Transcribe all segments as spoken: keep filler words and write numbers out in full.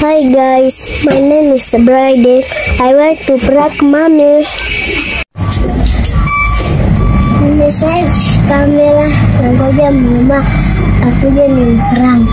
Hi guys, my name is Bride. I want to prank mommy. Message camera, nangoja mama akuje ni prank.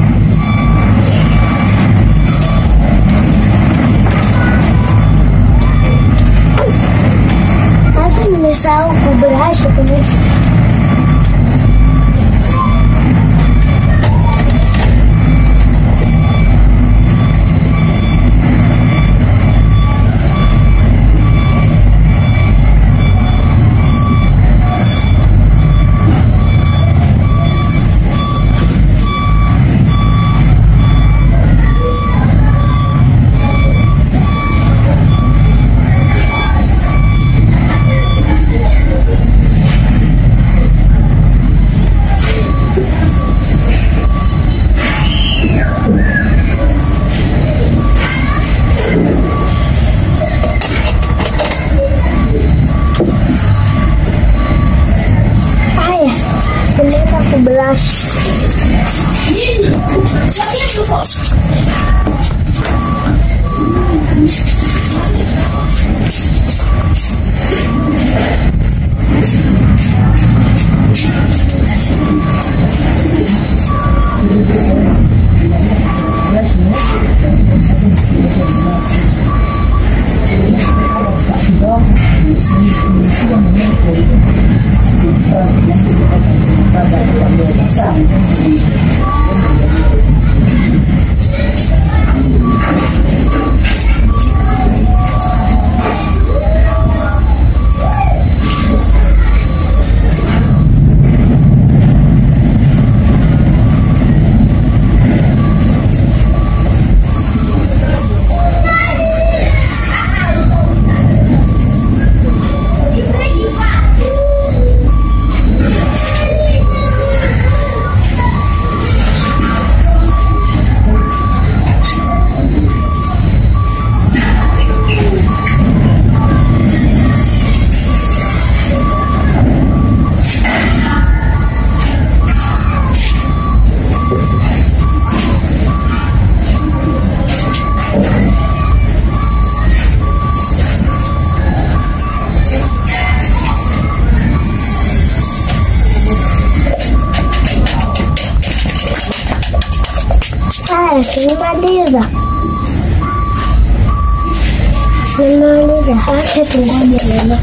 Hata nimesahau kubrush kabisa. Blush. Nimemaliza. Nimemaliza. Acha tungoje leo.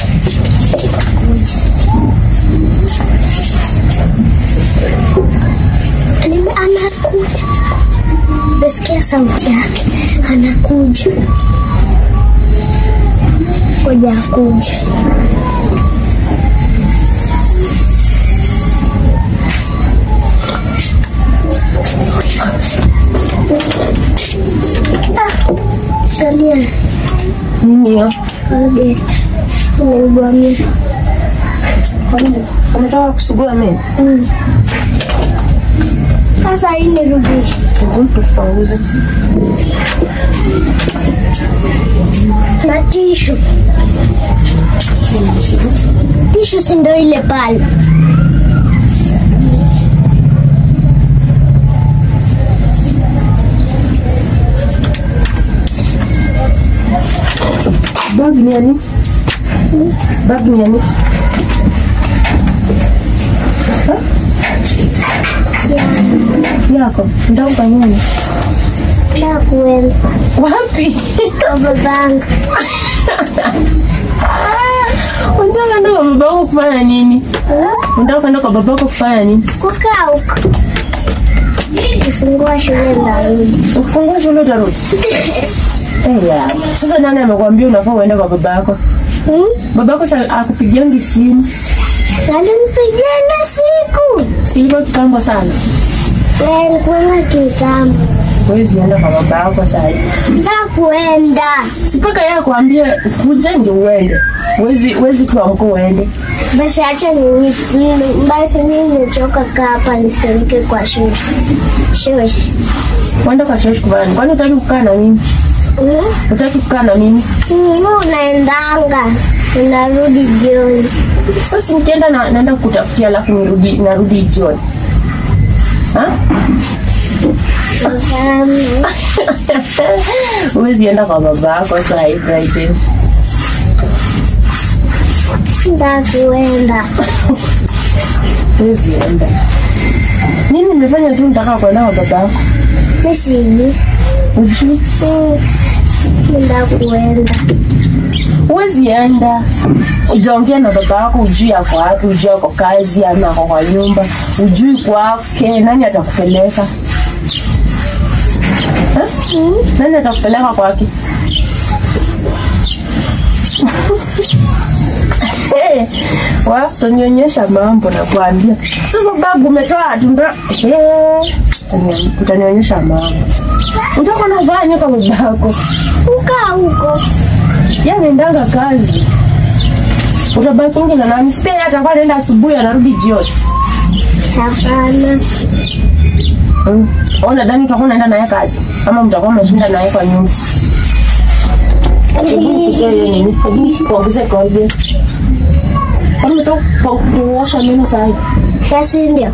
Anime anakuja. Nasikia sauti yake. Anakuja. Ngoja akuje. Kalian ini ya kaget ngubah mie. Kamu kamu tahu aku sebuah men hmm. Sasa ini rugi untuk pauza na tishu tishu si ndo ile pale. Bag ni ani? Hmm? Bag ni ani? Ha? Ya. Yako, ndao kwa nini? Na kuenda. Wapi? Kwa babangu. Unataka ndo kwa babangu kufanya nini? Hmm? Unataka kwenda kwa babako kufanya nini? Kukaa huko. Kufungua shule ndarudi. Kufungua shule ndarudi? Eya, sasa nani amekwambia unafaa uende kwa babako? Hmm? Babako sasa akupigiangi simu. Alimpigia siku. Silikuwa kitambo sana. Eh, ilikuwa kitambo. Huwezi enda kwa babako sasa. Na kuenda. Sipaka yeye akwambie kuja ndio uende. Huwezi huwezi kuamka uende. Basi acha ni basi mimi nichoka kaa hapa nipeleke kwa shule. Shule. Wanda kwa shule kwa nini? Kwani unataka kukaa na mimi? Hmm? Unataka kukaa na mimi? Mimi unaendanga. Unarudi jioni. Sasa nikienda na naenda kutafutia alafu nirudi narudi jioni. Ha? Um, Huwezi enda kwa babako sasa hivi right? Ndakuenda. Huwezi enda. Nini nimefanya tu nataka kwenda kwa babako? Mimi. Uju? Ndakuenda. Huwezi enda. Ujaongea na babako ujui yako wapi, ujui yako kazi ama yako kwa nyumba, ujui kwake, nani atakupeleka? Hmm? Nani atakupeleka kwake? Eh, wa tunionyesha mambo na kuambia. Sasa babu umetoa tunda. Eh, utanionyesha mambo. Utako na vanya kama babako. Uka huko. Yeye anaendanga kazi. Utabaki nje na nani? Spare hata kwa nenda asubuhi anarudi jioni. Hapana. Mm. Ona Dani utakuwa unaenda naye kazi ama mtakuwa mnashinda naye kwa nyumba? Hebu kusema nini? Hebu kuongeza kwa hiyo. Kama tu kuosha meno sasa. Kasi ndio.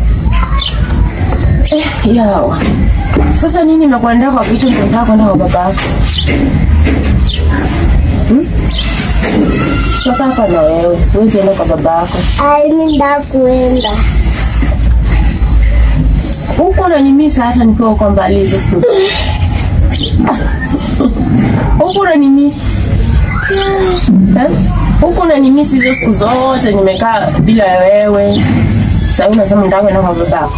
Eh, yawa. Sasa nini nakuandaa kwa kitu nataka kwenda kwa babako? Hmm? Sasa hapa na wewe, wewe enda kwa babako. Ai mimi ndakuenda. Huko unanimisa hata nikiwa kwa mbali hizo siku. Huko unanimisa. Eh? Huko unanimisa hizo siku zote nimekaa bila wewe. Sasa unasema ndako na kwa babako.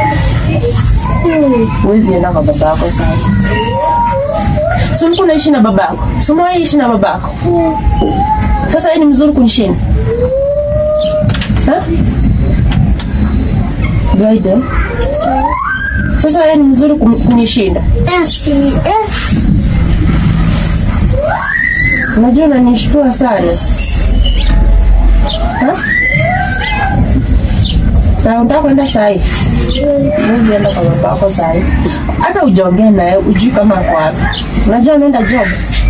Hmm. Wewe enda kwa babako sasa. Sio uko naishi na babako. Sio unaishi na babako. Hmm. Sasa yeye ni mzuri kunishinda. Eh? Gaida. Sasa yeye ni mzuri kunishinda. Asi. Eh. Unajua unanishtua sana. Ha? Sasa unataka kwenda sasa hivi? Wewe enda kwa babako sasa hivi. Hata ujaongea naye ujui kama kwa wapi. Unajua anaenda job.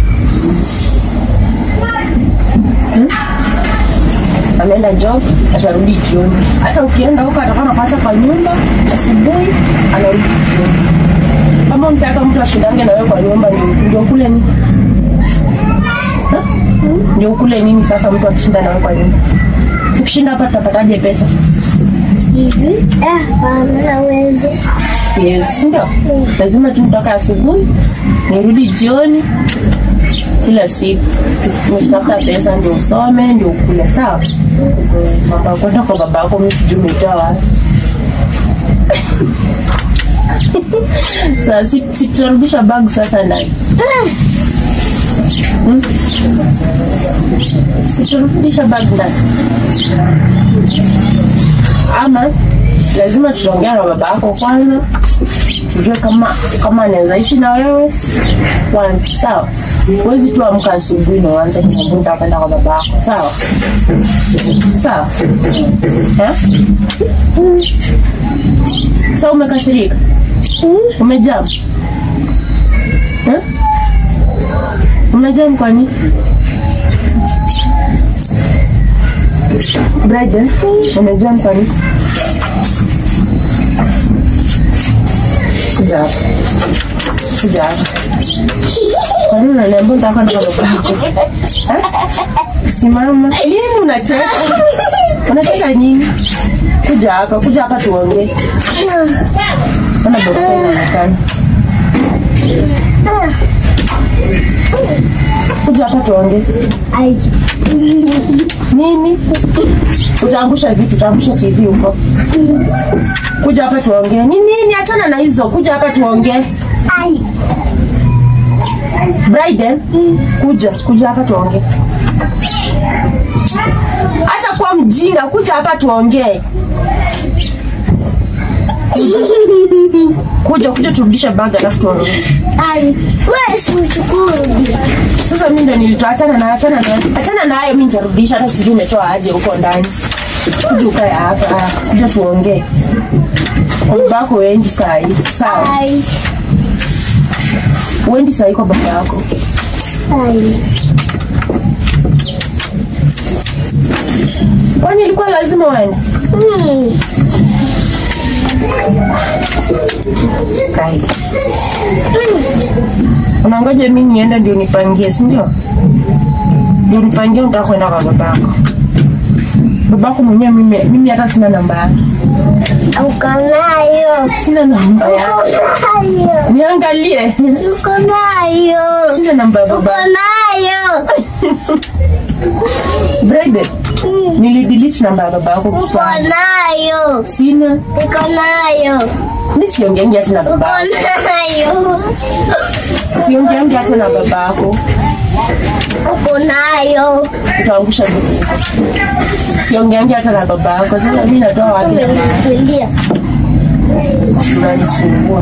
Hmm? Ameenda job, atarudi jioni. Hata ukienda huko atakuwa anapata kwa nyumba, asubuhi anarudi jioni. Kama unataka mtu ashindange na wewe kwa nyumba ndio kule ni. Ha? Ndio kule nini sasa mtu akishinda na wewe kwa nyumba? Ukishinda hapa tutapataje pesa? Hivi? Eh, bana wewe. Yes, ndio. Lazima tumtoka asubuhi, nirudi jioni. Kila siku nitafuta pesa ndio usome ndio ukule sawa. Mama kwenda kwa babako mimi sijui umetoa wapi. Sasa si sitarudisha bag sasa ndani. Hmm? Sitarudisha bag ndani. Ama lazima tuongee na babako kwanza. Tujue kama kama anaweza ishi na wewe kwanza sawa. Huwezi tu amka asubuhi na uanze kumwambia kwenda kwa babako sawa. Sawa. Eh? Sasa umekasirika? Umejam? Eh? Umejam kwa nini? Brother, umejam kwa nini? Kuja. Kuja. Kwa nini unaniambia nataka kwenda kwa babako? Eh? Simama. Nini unacheka? Unacheka nini? Kuja hapa, kuja hapa tuongee. Ona boksi inaonekana. Kuja hapa tuongee. Ai. Nini? Utaangusha vitu, utaangusha T V huko. Kuja hapa tuongee. Nini nini achana na hizo. Kuja hapa tuongee. Ai. Bride, kuja, kuja hapa tuongee. Acha kuwa mjinga, kuja hapa tuongee. Kuja, kuja turudisha bag alafu tuongee. Ai, wewe si uchukue. Sasa mimi ndio nilitoachana na achana na achana nayo mimi nitarudisha hata sijui umetoa aje huko ndani. Kuja ukae hapa, kuja tuongee. Babako wendi saa hii. Sawa. Ai. Wendi saa hii kwa baba yako. Ai. Kwani ilikuwa lazima uende? Hmm. Kai. Hmm. Unangoja mimi niende ndio nipangie, si ndio? Ndio nipangie utakwenda kwa babako. Babako mwenyewe mimi mimi hata sina namba yake. Uko nayo. Sina namba yake. Niangalie. Uko nayo. Sina namba ya baba. Uko nayo. Brother. Mm. Nilidelete namba ya babako. Uko nayo. Sina. Uko nayo. Mimi siongeangi hata na babako. Uko nayo. Siongeangi hata na babako. Uko nayo. Utaangusha vitu. Siongeangi hata na babako. Sasa mimi natoa wapi? Tulia. Unanisumbua.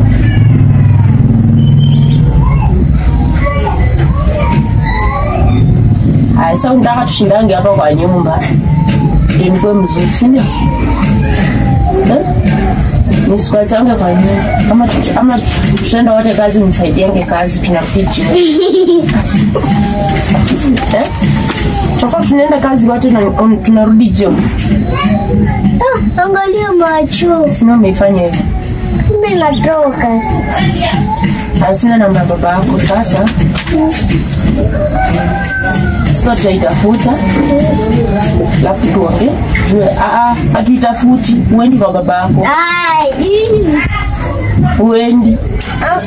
Hai, sasa unataka tushindange hapa kwa nyumba. Ndio niko mzuri, si ndio? Eh? Nisikachange kwa nyumba. Ama ama tushenda wote kazi, nisaidienge kazi, tunapichi. Eh? Choko tunaenda kazi wote na um, tunarudi jioni. Ah, angalia macho. Sina umeifanya hivi. Mimi natoka. Sina namba ya baba yako sasa. Sasa tutaitafuta. Alafu tuongee. Ah ah, hatuitafuti. Uendi kwa baba yako. Ai. Uendi. Ah.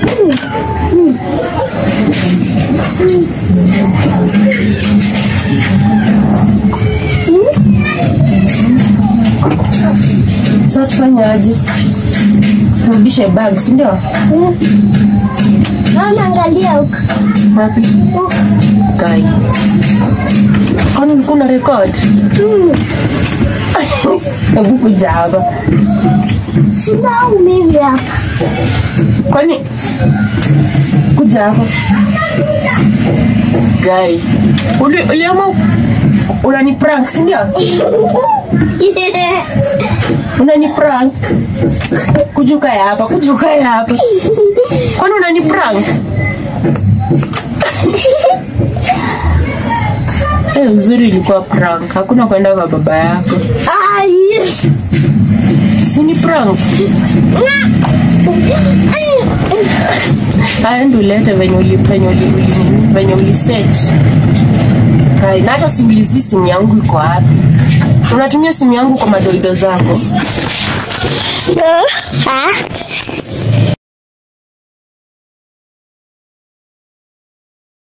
Sasa tufanyaje? Turudishe bag, si ndio? Mama angalia huko. Wapi? Kai. Kwani ulikuwa na record? Mm. Hebu kuja hapa. Sina mimi hapa. Kwani kuja hapa. Kai. Uli uliama unani prank, si ndio? Unani prank. Kujuka hapa, kujuka hapa. Kwani unani prank? Eh, uzuri ilikuwa prank. Hakuna kwenda kwa baba yako. Ai. Si ni prank. Haya ndio leta venye ulipenyo venye uliset. Kai, na hata simulizi simu yangu iko wapi? Unatumia simu yangu kwa madoido zako? Ah.